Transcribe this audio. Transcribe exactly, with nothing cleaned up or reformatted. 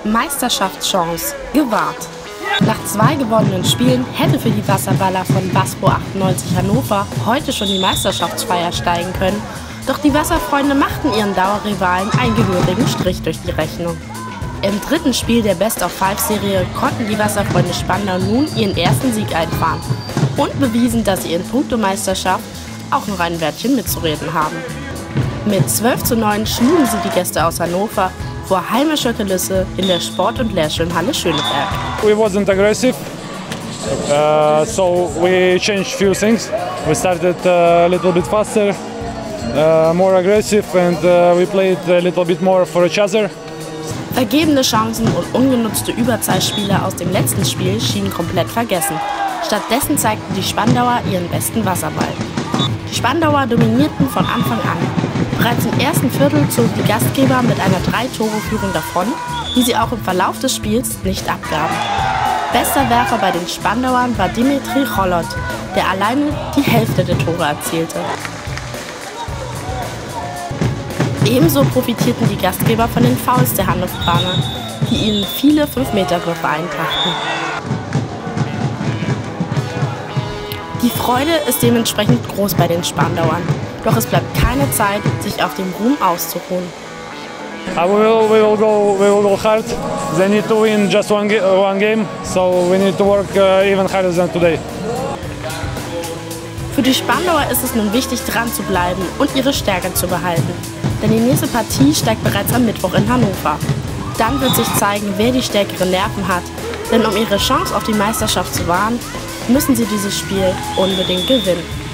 Meisterschaftschance gewahrt. Nach zwei gewonnenen Spielen hätte für die Wasserballer von Waspo achtundneunzig Hannover heute schon die Meisterschaftsfeier steigen können, doch die Wasserfreunde machten ihren Dauerrivalen einen gehörigen Strich durch die Rechnung. Im dritten Spiel der Best-of-Five-Serie konnten die Wasserfreunde Spandau nun ihren ersten Sieg einfahren und bewiesen, dass sie in puncto Meisterschaft auch noch ein Wörtchen mitzureden haben. Mit zwölf zu neun schlugen sie die Gäste aus Hannover vor heimischer Kulisse in der Sport- und Lehrschwimmhalle Schöneberg. We wasn't aggressive, uh, so we changed few things. We started uh, a little bit faster, uh, more aggressive, and uh, we played a little bit more for each other. Vergebene Chancen und ungenutzte Überzahlspiele aus dem letzten Spiel schienen komplett vergessen. Stattdessen zeigten die Spandauer ihren besten Wasserball. Die Spandauer dominierten von Anfang an. Bereits im ersten Viertel zogen die Gastgeber mit einer drei-Tore-Führung davon, die sie auch im Verlauf des Spiels nicht abgaben. Bester Werfer bei den Spandauern war Dimitri Cholot, der alleine die Hälfte der Tore erzielte. Ebenso profitierten die Gastgeber von den Fouls der Hannoveraner, die ihnen viele fünf Meter Würfe einbrachten. Die Freude ist dementsprechend groß bei den Spandauern, doch es bleibt keine Zeit, sich auf dem Ruhm auszuruhen. Uh, we, will, we, will go, we will go hard. They need to win just one, one game, so we need to work uh, even harder than today. Für die Spandauer ist es nun wichtig, dran zu bleiben und ihre Stärke zu behalten. Denn die nächste Partie steigt bereits am Mittwoch in Hannover. Dann wird sich zeigen, wer die stärkeren Nerven hat. Denn um ihre Chance auf die Meisterschaft zu wahren, müssen sie dieses Spiel unbedingt gewinnen.